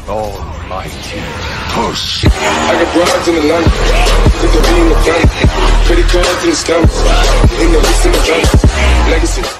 Almighty push. I got broads in Atlanta, put the V in the front, credit cards in the scammers, in the list in the front, legacy.